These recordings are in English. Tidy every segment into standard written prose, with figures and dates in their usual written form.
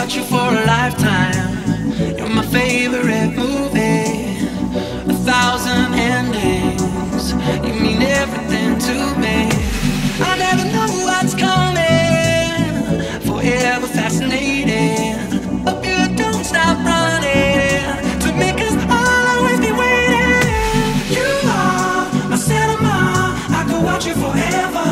watch you for a lifetime. You're my favorite movie, 1,000 endings. You mean everything to me. I never know what's coming, forever fascinating. Hope you don't stop running to make us all always be waiting. You are my cinema, I could watch you forever.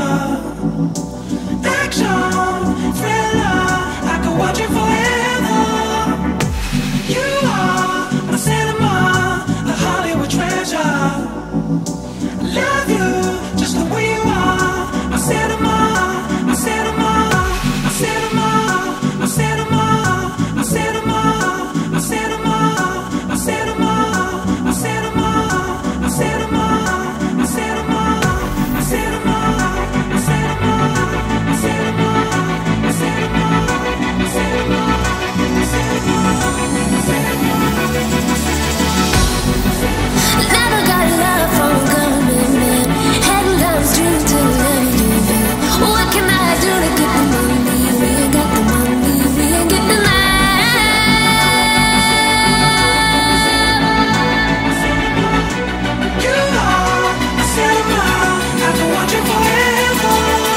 Action, thriller, I could watch it forever. You are my cinema, a Hollywood treasure. Love you just the way you are. My cinema, my cinema, my cinema, my cinema, my cinema, my cinema, my cinema, my cinema, my cinema, my cinema, my cinema, my cinema, my cinema, my cinema, my cinema, my cinema. Never got love from a government. Headlines dreams to the what can I do to get the money? We ain't got the money, we ain't get the love. You are my cinema, I can watch it forever.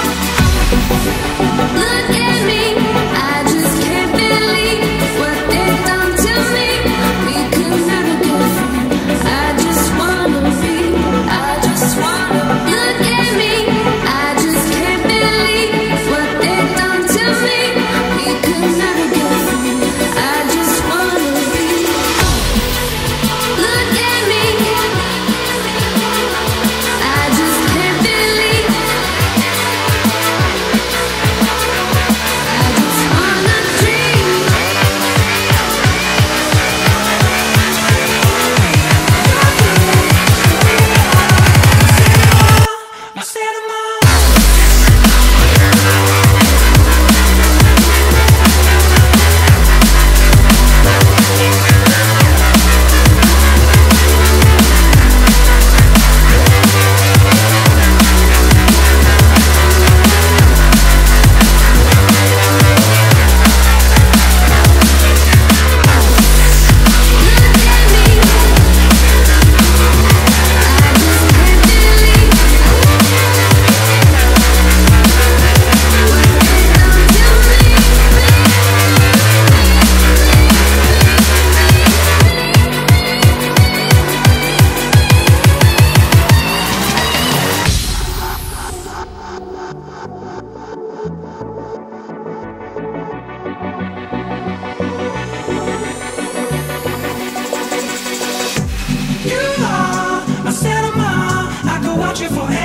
Look at me, I just can't believe what they've done to me. We could never get free. I just wanna be, I just wanna. Look at me, I just can't believe what they've done to me. We could never get free. I just wanna be. Look at me, I just can't believe. I just wanna dream. My cinema. You are my cinema, I could watch it forever.